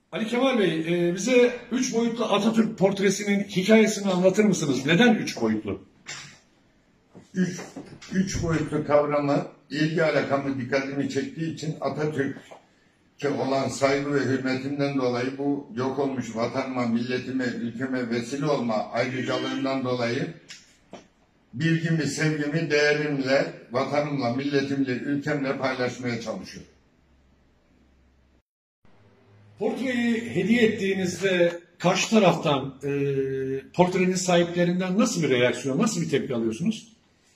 Ali Kemal Bey, bize üç boyutlu Atatürk portresinin hikayesini anlatır mısınız? Neden üç boyutlu? Üç, üç boyutlu kavramı ilgi alakamı dikkatimi çektiği için Atatürk'e olan saygı ve hürmetimden dolayı bu yok olmuş vatanıma, milletime, ülkeme vesile olma ayrıcalığından dolayı bilgimi, sevgimi, değerimle, vatanımla, milletimle, ülkemle paylaşmaya çalışıyorum. Portreyi hediye ettiğinizde karşı taraftan, portrenin sahiplerinden nasıl bir reaksiyon, nasıl bir tepki alıyorsunuz?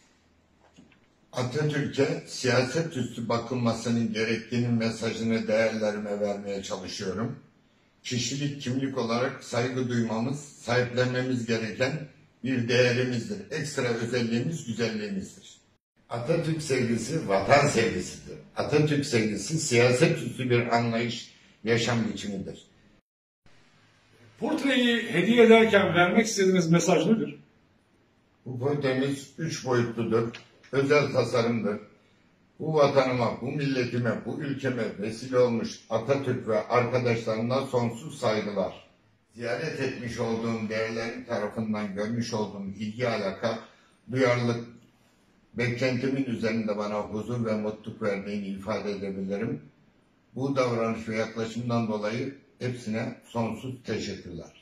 Atatürk'e siyaset üstü bakılmasının gerektiğinin mesajını değerlerime vermeye çalışıyorum. Kişilik, kimlik olarak saygı duymamız, sahiplenmemiz gereken bir değerimizdir. Ekstra özelliğimiz, güzelliğimizdir. Atatürk sevgisi vatan sevgisidir. Atatürk sevgisi siyaset üstü bir anlayış, yaşam biçimidir. Portreyi hediye ederken vermek istediğiniz mesaj nedir? Bu portremiz üç boyutludur, özel tasarımdır. Bu vatanıma, bu milletime, bu ülkeme vesile olmuş Atatürk ve arkadaşlarına sonsuz saygılar. Ziyaret etmiş olduğum değerlerin tarafından görmüş olduğum ilgi alaka, duyarlılık, beklentimin üzerinde bana huzur ve mutluluk verdiğini ifade edebilirim. Bu davranış ve yaklaşımdan dolayı hepsine sonsuz teşekkürler.